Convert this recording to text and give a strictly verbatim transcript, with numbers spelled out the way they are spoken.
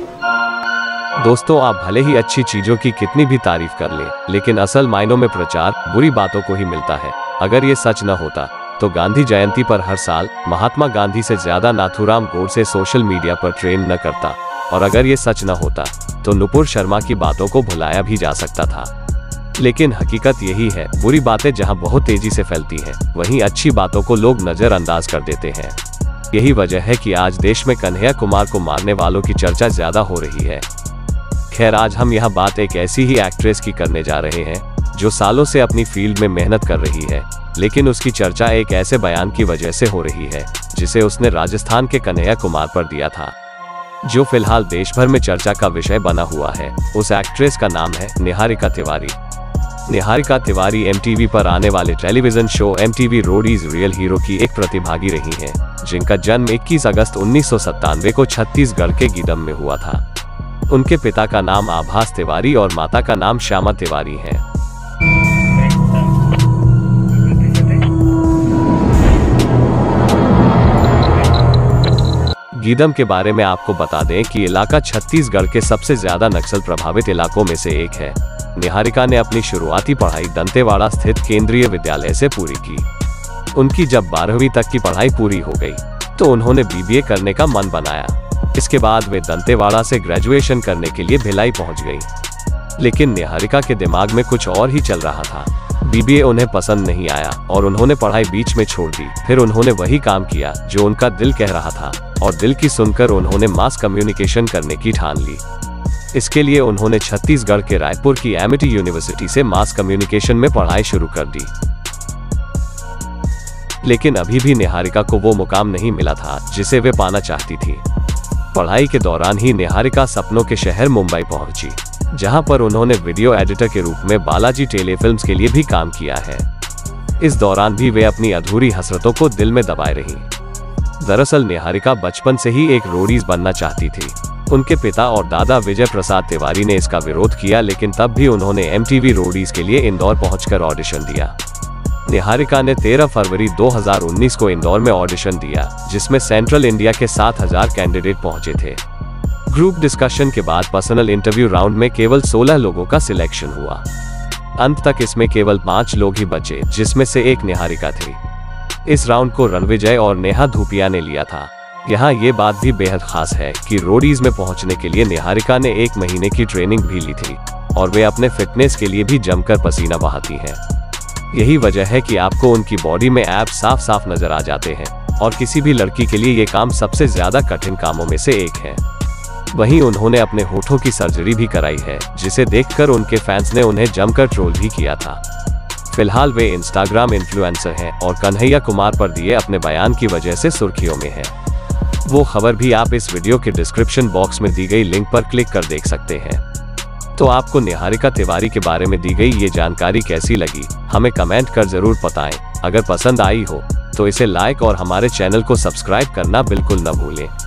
दोस्तों, आप भले ही अच्छी चीजों की कितनी भी तारीफ कर लें, लेकिन असल मायनों में प्रचार बुरी बातों को ही मिलता है। अगर ये सच न होता तो गांधी जयंती पर हर साल महात्मा गांधी से ज्यादा नाथूराम गोडसे सोशल मीडिया पर ट्रेंड न करता, और अगर ये सच न होता तो नुपुर शर्मा की बातों को भुलाया भी जा सकता था। लेकिन हकीकत यही है, बुरी बातें जहां बहुत तेजी से फैलती हैं, वहीं अच्छी बातों को लोग नजरअंदाज कर देते हैं। यही वजह है कि आज देश में कन्हैया कुमार को मारने वालों की चर्चा ज्यादा हो रही है। खैर, आज हम यह बात एक ऐसी ही एक्ट्रेस की करने जा रहे हैं जो सालों से अपनी फील्ड में मेहनत कर रही है, लेकिन उसकी चर्चा एक ऐसे बयान की वजह से हो रही है जिसे उसने राजस्थान के कन्हैया कुमार पर दिया था, जो फिलहाल देश भर में चर्चा का विषय बना हुआ है। उस एक्ट्रेस का नाम है निहारिका तिवारी। निहारिका तिवारी एमटीवी पर आने वाले television show MTV Roadies real hero की एक प्रतिभागी रही हैं, जिनका जन्म इक्कीस अगस्त उन्नीस सौ सत्तानवे को छत्तीसगढ़ के गीदम में हुआ था। उनके पिता का नाम आभास तिवारी और माता का नाम श्यामा तिवारी है। गीदम के बारे में आपको बता दें कि इलाका छत्तीसगढ़ के सबसे ज्यादा नक्सल प्रभावित इलाकों में से एक है। निहारिका ने अपनी शुरुआती पढ़ाई दंतेवाड़ा स्थित केंद्रीय विद्यालय से पूरी की। उनकी जब बारहवीं तक की पढ़ाई पूरी हो गई तो उन्होंने बीबीए करने का मन बनाया। इसके बाद वे दंतेवाड़ा से ग्रेजुएशन करने के लिए भिलाई पहुंच गई। लेकिन निहारिका के दिमाग में कुछ और ही चल रहा था। बीबीए उन्हें पसंद नहीं आया और उन्होंने पढ़ाई बीच में छोड़ दी। फिर उन्होंने वही काम किया जो उनका दिल कह रहा था, और दिल की सुनकर उन्होंने मास कम्युनिकेशन करने की ठान ली। इसके लिए उन्होंने छत्तीसगढ़ के रायपुर की एमिटी यूनिवर्सिटी से मास कम्युनिकेशन में पढ़ाई शुरू कर दी। लेकिन अभी भी निहारिका को वो मुकाम नहीं मिला था जिसे वे पाना चाहती थी। पढ़ाई के दौरान ही निहारिका सपनों के शहर मुंबई पहुंची, जहां पर उन्होंने वीडियो एडिटर के रूप में बालाजी टेलीफिल्म्स के लिए भी काम किया है। इस दौरान भी वे अपनी अधूरी हसरतों को दिल में दबाए रहीं। दरअसल निहारिका बचपन से ही एक रोडीज बनना चाहती थी। उनके पिता और दादा विजय प्रसाद तिवारी ने इसका विरोध किया, लेकिन तब भी उन्होंने एमटीवी रोडीज के लिए इंदौर पहुंचकर ऑडिशन दिया। निहारिका ने तेरह फरवरी दो हज़ार उन्नीस को इंदौर में ऑडिशन दिया, जिसमें सेंट्रल इंडिया के सात हज़ार कैंडिडेट पहुंचे थे। ग्रुप डिस्कशन के बाद पर्सनल इंटरव्यू राउंड में केवल सोलह लोगों का सिलेक्शन हुआ। अंत तक इसमें केवल पांच लोग ही बचे, जिसमें से एक निहारिका थी। इस राउंड को रणविजय और नेहा धूपिया ने लिया था। यहाँ ये बात भी बेहद खास है कि रोडीज में पहुंचने के लिए निहारिका ने एक महीने की ट्रेनिंग भी ली थी, और वे अपने फिटनेस के लिए भी जमकर पसीना बहाती हैं। यही वजह है कि आपको उनकी बॉडी में एब्स साफ साफ नजर आ जाते हैं, और किसी भी लड़की के लिए ये काम सबसे ज्यादा कठिन कामों में से एक है। वहीं उन्होंने अपने होठों की सर्जरी भी कराई है, जिसे देखकर उनके फैंस ने उन्हें जमकर ट्रोल भी किया था। फिलहाल वे इंस्टाग्राम इन्फ्लुएंसर हैं और कन्हैया कुमार पर दिए अपने बयान की वजह से सुर्खियों में हैं। वो खबर भी आप इस वीडियो के डिस्क्रिप्शन बॉक्स में दी गई लिंक पर क्लिक कर देख सकते हैं। तो आपको निहारिका तिवारी के बारे में दी गई ये जानकारी कैसी लगी, हमें कमेंट कर जरूर बताएं। अगर पसंद आई हो तो इसे लाइक और हमारे चैनल को सब्सक्राइब करना बिल्कुल न भूलें।